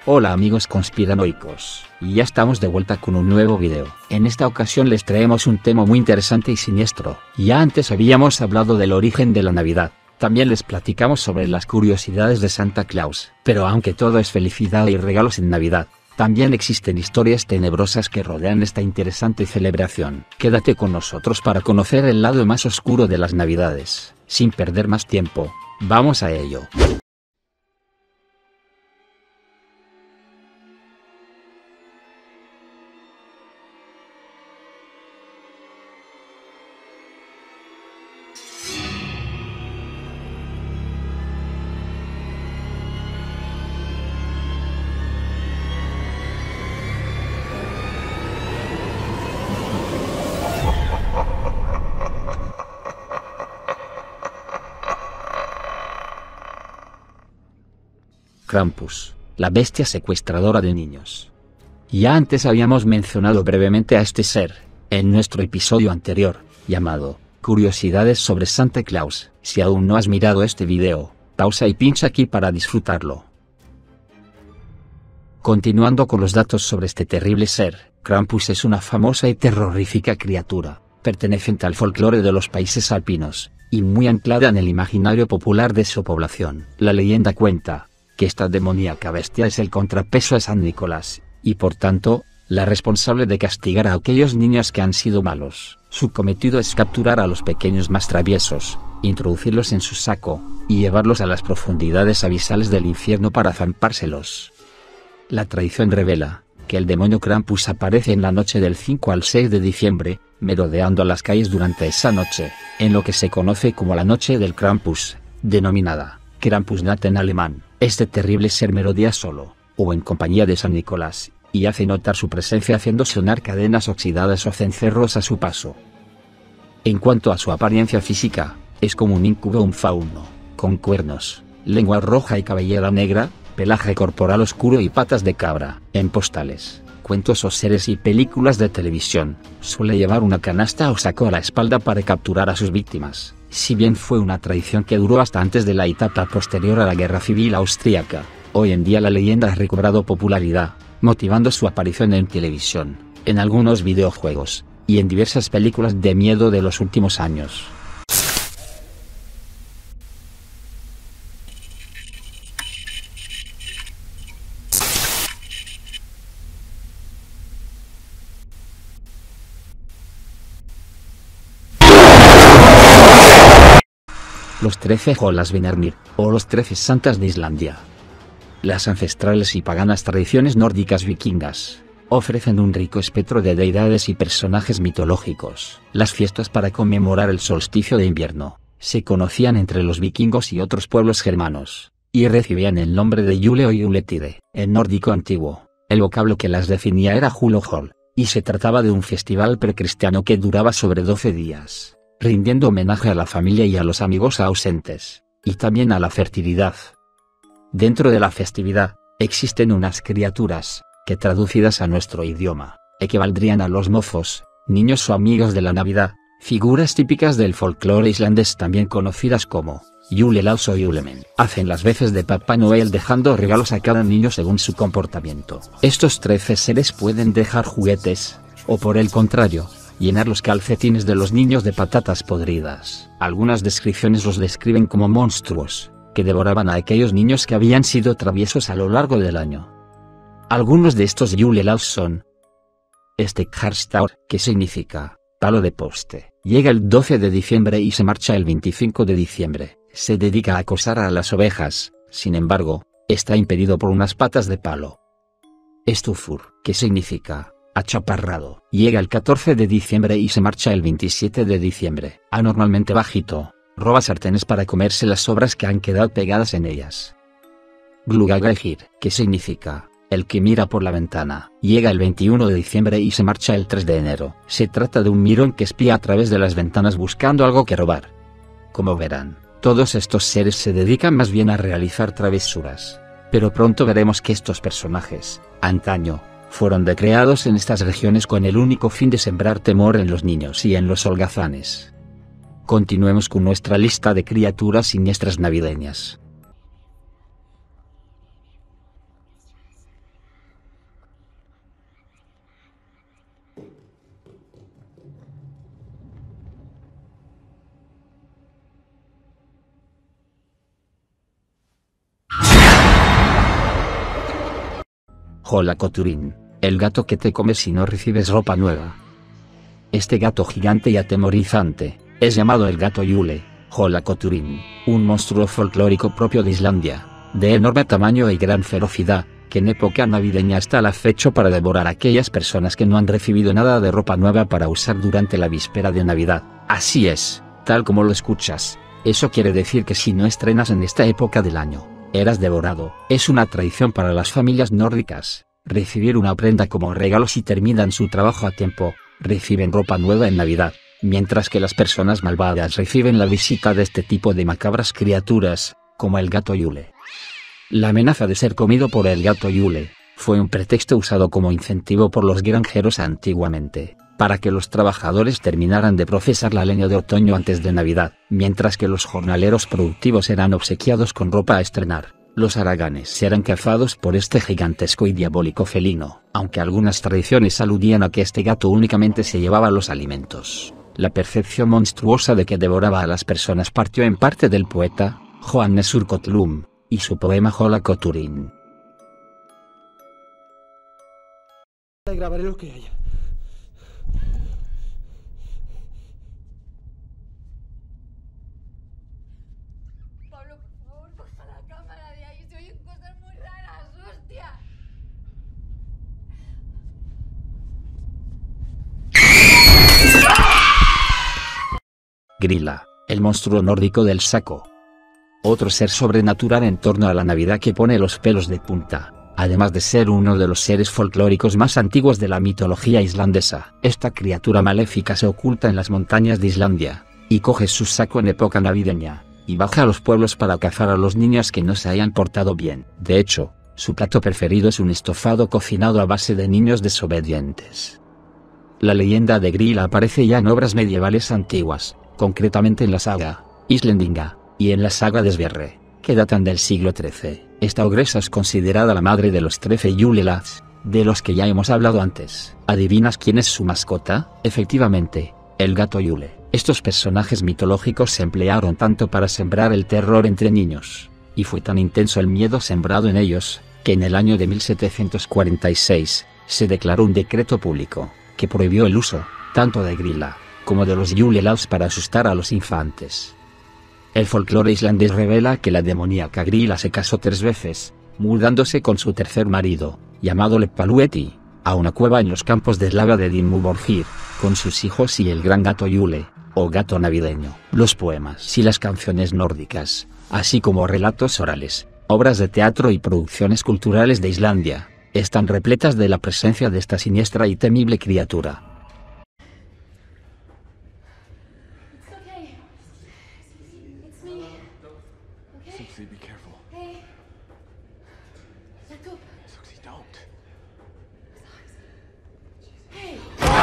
Hola amigos conspiranoicos, y ya estamos de vuelta con un nuevo video. En esta ocasión les traemos un tema muy interesante y siniestro. Ya antes habíamos hablado del origen de la Navidad, también les platicamos sobre las curiosidades de Santa Claus. Pero aunque todo es felicidad y regalos en Navidad, también existen historias tenebrosas que rodean esta interesante celebración. Quédate con nosotros para conocer el lado más oscuro de las Navidades. Sin perder más tiempo, vamos a ello. Krampus, la bestia secuestradora de niños. Ya antes habíamos mencionado brevemente a este ser, en nuestro episodio anterior, llamado Curiosidades sobre Santa Claus. Si aún no has mirado este video, pausa y pincha aquí para disfrutarlo. Continuando con los datos sobre este terrible ser, Krampus es una famosa y terrorífica criatura, perteneciente al folclore de los países alpinos, y muy anclada en el imaginario popular de su población. La leyenda cuenta que esta demoníaca bestia es el contrapeso a San Nicolás, y por tanto, la responsable de castigar a aquellos niños que han sido malos. Su cometido es capturar a los pequeños más traviesos, introducirlos en su saco, y llevarlos a las profundidades abisales del infierno para zampárselos. La tradición revela que el demonio Krampus aparece en la noche del 5 al 6 de diciembre, merodeando las calles durante esa noche, en lo que se conoce como la Noche del Krampus, denominada Krampusnacht en alemán. Este terrible ser merodea solo, o en compañía de San Nicolás, y hace notar su presencia haciendo sonar cadenas oxidadas o cencerros a su paso. En cuanto a su apariencia física, es como un incubo o un fauno, con cuernos, lengua roja y cabellera negra, pelaje corporal oscuro y patas de cabra. En postales, cuentos o series y películas de televisión, suele llevar una canasta o saco a la espalda para capturar a sus víctimas. Si bien fue una tradición que duró hasta antes de la etapa posterior a la Guerra Civil Austríaca, hoy en día la leyenda ha recobrado popularidad, motivando su aparición en televisión, en algunos videojuegos, y en diversas películas de miedo de los últimos años. Los 13 Jólasvinarnir, o los 13 Santas de Islandia. Las ancestrales y paganas tradiciones nórdicas vikingas ofrecen un rico espectro de deidades y personajes mitológicos. Las fiestas para conmemorar el solsticio de invierno se conocían entre los vikingos y otros pueblos germanos, y recibían el nombre de Yule o Yuletide. En nórdico antiguo, el vocablo que las definía era Julahol, y se trataba de un festival precristiano que duraba sobre 12 días, rindiendo homenaje a la familia y a los amigos ausentes, y también a la fertilidad. Dentro de la festividad, existen unas criaturas, que traducidas a nuestro idioma, equivaldrían a los mozos, niños o amigos de la Navidad, figuras típicas del folclore islandés también conocidas como Julelaus o Julemen. Hacen las veces de Papá Noel dejando regalos a cada niño según su comportamiento. Estos 13 seres pueden dejar juguetes, o por el contrario, llenar los calcetines de los niños de patatas podridas. Algunas descripciones los describen como monstruos, que devoraban a aquellos niños que habían sido traviesos a lo largo del año. Algunos de estos Julelaus son Stekharstaur, que significa palo de poste. Llega el 12 de diciembre y se marcha el 25 de diciembre. Se dedica a acosar a las ovejas, sin embargo, está impedido por unas patas de palo. Stufur, que significa achaparrado. Llega el 14 de diciembre y se marcha el 27 de diciembre. Anormalmente bajito, roba sartenes para comerse las sobras que han quedado pegadas en ellas. Glugagahir, que significa el que mira por la ventana. Llega el 21 de diciembre y se marcha el 3 de enero. Se trata de un mirón que espía a través de las ventanas buscando algo que robar. Como verán, todos estos seres se dedican más bien a realizar travesuras. Pero pronto veremos que estos personajes, antaño, fueron recreados en estas regiones con el único fin de sembrar temor en los niños y en los holgazanes. Continuemos con nuestra lista de criaturas siniestras navideñas. Jolakoturin, el gato que te come si no recibes ropa nueva. Este gato gigante y atemorizante es llamado el gato Yule, Jolakoturin, un monstruo folclórico propio de Islandia, de enorme tamaño y gran ferocidad, que en época navideña está al acecho para devorar a aquellas personas que no han recibido nada de ropa nueva para usar durante la víspera de Navidad. Así es, tal como lo escuchas. Eso quiere decir que si no estrenas en esta época del año, eras devorado. Es una tradición para las familias nórdicas, recibir una prenda como regalo si terminan su trabajo a tiempo, reciben ropa nueva en Navidad, mientras que las personas malvadas reciben la visita de este tipo de macabras criaturas, como el gato Yule. La amenaza de ser comido por el gato Yule fue un pretexto usado como incentivo por los granjeros antiguamente, para que los trabajadores terminaran de procesar la leña de otoño antes de Navidad, mientras que los jornaleros productivos eran obsequiados con ropa a estrenar. Los haraganes eran cazados por este gigantesco y diabólico felino, aunque algunas tradiciones aludían a que este gato únicamente se llevaba los alimentos. La percepción monstruosa de que devoraba a las personas partió en parte del poeta Jóhannes úr Kötlum y su poema Jolakoturin. Grabaré lo que haya. Pablo, por favor, baja la cámara de ahí, se oyen cosas muy raras, hostia. Grilla, el monstruo nórdico del saco. Otro ser sobrenatural en torno a la Navidad que pone los pelos de punta. Además de ser uno de los seres folclóricos más antiguos de la mitología islandesa, esta criatura maléfica se oculta en las montañas de Islandia, y coge su saco en época navideña, y baja a los pueblos para cazar a los niños que no se hayan portado bien. De hecho, su plato preferido es un estofado cocinado a base de niños desobedientes. La leyenda de Grilla aparece ya en obras medievales antiguas, concretamente en la saga Islendinga, y en la saga de Sverre, que datan del siglo XIII. Esta ogresa es considerada la madre de los 13 Yule-lads, de los que ya hemos hablado antes. ¿Adivinas quién es su mascota? Efectivamente, el gato Yule. Estos personajes mitológicos se emplearon tanto para sembrar el terror entre niños, y fue tan intenso el miedo sembrado en ellos, que en el año de 1746, se declaró un decreto público, que prohibió el uso, tanto de Grilla, como de los Yule-lads para asustar a los infantes. El folclore islandés revela que la demoníaca Grilla se casó 3 veces, mudándose con su tercer marido, llamado Leppalueti, a una cueva en los campos de lava de Dimmuborgir, con sus hijos y el gran gato Yule, o gato navideño. Los poemas y las canciones nórdicas, así como relatos orales, obras de teatro y producciones culturales de Islandia, están repletas de la presencia de esta siniestra y temible criatura. Soxy, be careful. Hey. Jacob. Soxy, don't. Hey.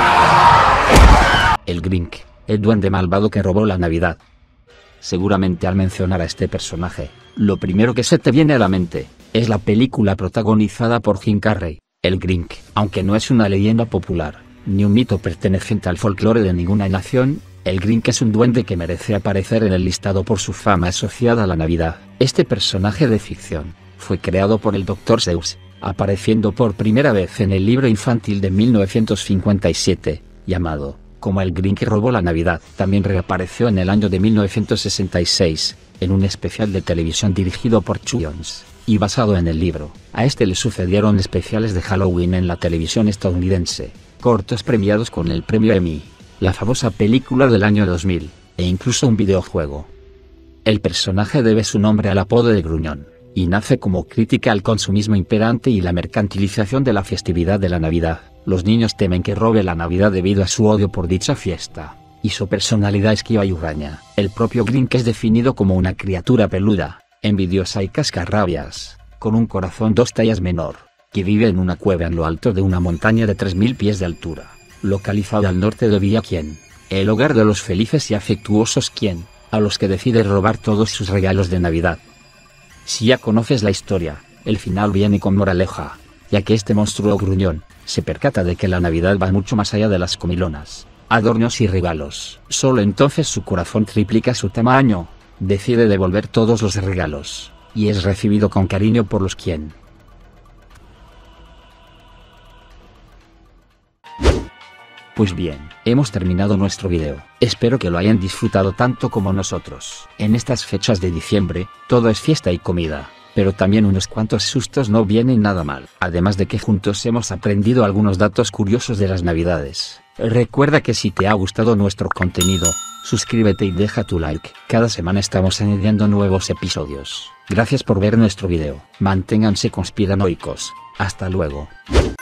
El Grinch, el duende malvado que robó la Navidad. Seguramente al mencionar a este personaje, lo primero que se te viene a la mente es la película protagonizada por Jim Carrey, El Grinch. Aunque no es una leyenda popular, ni un mito perteneciente al folclore de ninguna nación, el Grinch es un duende que merece aparecer en el listado por su fama asociada a la Navidad. Este personaje de ficción fue creado por el Dr. Seuss, apareciendo por primera vez en el libro infantil de 1957, llamado Como el Grinch robó la Navidad. También reapareció en el año de 1966, en un especial de televisión dirigido por Chuck Jones, y basado en el libro. A este le sucedieron especiales de Halloween en la televisión estadounidense, cortos premiados con el premio Emmy, la famosa película del año 2000, e incluso un videojuego. El personaje debe su nombre al apodo de Gruñón, y nace como crítica al consumismo imperante y la mercantilización de la festividad de la Navidad. Los niños temen que robe la Navidad debido a su odio por dicha fiesta, y su personalidad esquiva y huraña. El propio Grinch es definido como una criatura peluda, envidiosa y cascarrabias, con un corazón 2 tallas menor, que vive en una cueva en lo alto de una montaña de 3000 pies de altura, localizada al norte de Villaquien, el hogar de los felices y afectuosos quien, a los que decide robar todos sus regalos de Navidad. Si ya conoces la historia, el final viene con moraleja, ya que este monstruo gruñón se percata de que la Navidad va mucho más allá de las comilonas, adornos y regalos. Solo entonces su corazón triplica su tamaño, decide devolver todos los regalos, y es recibido con cariño por los quien Pues bien, hemos terminado nuestro video. Espero que lo hayan disfrutado tanto como nosotros. En estas fechas de diciembre, todo es fiesta y comida, pero también unos cuantos sustos no vienen nada mal. Además de que juntos hemos aprendido algunos datos curiosos de las navidades. Recuerda que si te ha gustado nuestro contenido, suscríbete y deja tu like. Cada semana estamos añadiendo nuevos episodios. Gracias por ver nuestro video. Manténganse conspiranoicos. Hasta luego.